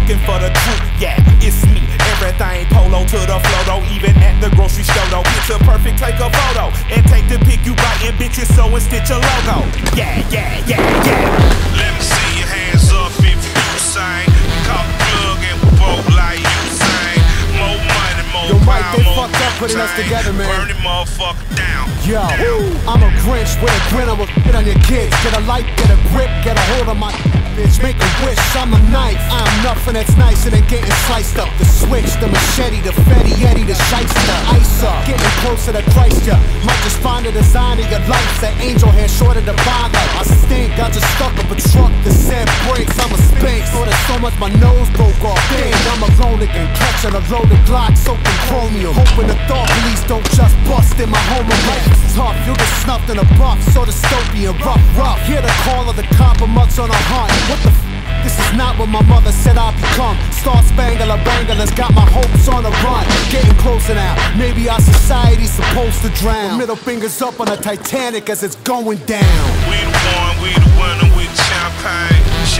looking for the truth, yeah, it's me. Everything polo to the flow, though. Even at the grocery store, though. Picture perfect, take a photo and take the pic you biting, bitches sew and stitch a logo. Yeah, yeah, yeah, yeah. Let me see your hands up if you sing. Cop plug and we both like you sing. More money, more Yo, Mike, power, they more fucked up putting us together, man. Burn the motherfucker down. Yo, I'm a Grinch with a grin, I'ma fit on your kids. Get a light, get a grip, get a hold of my bitch. Make a wish, I'm a knife. I'm nothing that's nicer than getting sliced up. The switch, the machete, the Fetty Eddie, the shyster. Ice up, getting closer to Christ, ya. Might just find a design of your life. That angel hair shorter than bond light. I stink, I just stuck up a truck that said brakes. I'm a sphinx, so there's so much my nose broke off. Dang, I'm alone again, catching a loaded Glock, soaked in chromium. Hoping the thought police don't just bust in my home. Life is tough, you'll get snuffed in a buff. So dystopian, rough. Hear the call of the copper mugs on a hunt. What the f? This is not what my mother said I'd become. Star Spangler Banglers got my hopes on a run. Getting closer now, maybe our society's supposed to drown. Middle fingers up on the Titanic as it's going down. We the one, we the winner with champagne.